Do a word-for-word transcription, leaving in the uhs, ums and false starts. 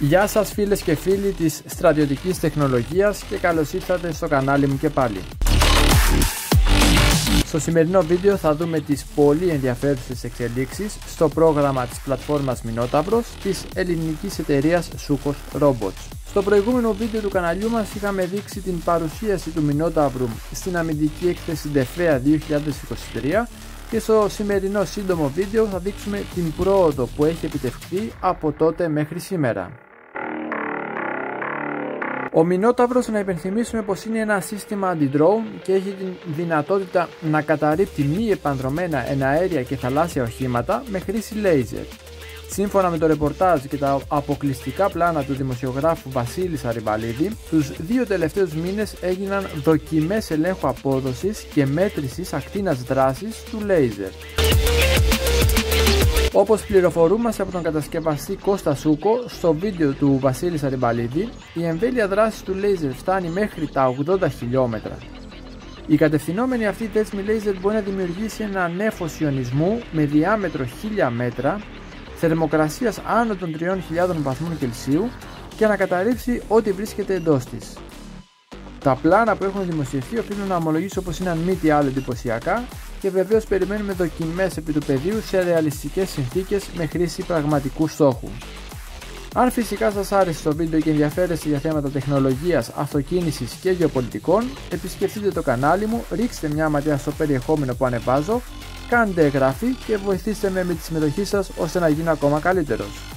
Γεια σας φίλες και φίλοι της στρατιωτικής τεχνολογίας και καλώς ήρθατε στο κανάλι μου και πάλι. Στο σημερινό βίντεο θα δούμε τις πολύ ενδιαφέρουσες εξελίξεις στο πρόγραμμα της πλατφόρμας Μινόταυρος της ελληνικής εταιρείας Sukos Robots. Στο προηγούμενο βίντεο του καναλιού μας είχαμε δείξει την παρουσίαση του Μινόταυρου στην αμυντική έκθεση ντεφέα δύο χιλιάδες είκοσι τρία και στο σημερινό σύντομο βίντεο θα δείξουμε την πρόοδο που έχει επιτευχθεί από τότε μέχρι σήμερα. Ο Μινόταυρος, να υπενθυμίσουμε πως είναι ένα σύστημα αντι-drone και έχει την δυνατότητα να καταρρίπτει μη επανδρωμένα εναέρια και θαλάσσια οχήματα με χρήση λέιζερ. Σύμφωνα με το ρεπορτάζ και τα αποκλειστικά πλάνα του δημοσιογράφου Βασίλη Σαριβαλίδη, τους δύο τελευταίους μήνες έγιναν δοκιμές ελέγχου απόδοσης και μέτρησης ακτίνας δράσης του λέιζερ. Όπως πληροφορούμαστε από τον κατασκευαστή Κώστα Σούκο στο βίντεο του Βασίλη Σαριβαλίδη, η εμβέλεια δράσης του λέιζερ φτάνει μέχρι τα ογδόντα χιλιόμετρα. Η κατευθυνόμενη αυτή δέσμη λέιζερ μπορεί να δημιουργήσει ένα νέφος ιονισμού με διάμετρο χίλια μέτρα, θερμοκρασίας άνω των τριών χιλιάδων βαθμών Κελσίου και να καταρρύψει ό,τι βρίσκεται εντός της. Τα πλάνα που έχουν δημοσιευθεί οφείλουν να ομολογήσω πως είναι αν μη τι άλλο εντυπωσιακά και βεβαίως περιμένουμε δοκιμές επί του πεδίου σε ρεαλιστικές συνθήκες με χρήση πραγματικού στόχου. Αν φυσικά σας άρεσε το βίντεο και ενδιαφέρεστε για θέματα τεχνολογίας, αυτοκίνησης και γεωπολιτικών, επισκεφτείτε το κανάλι μου, ρίξτε μια ματιά στο περιεχόμενο που ανεβάζω, κάντε εγγραφή και βοηθήστε με με τη συμμετοχή σας ώστε να γίνω ακόμα καλύτερος.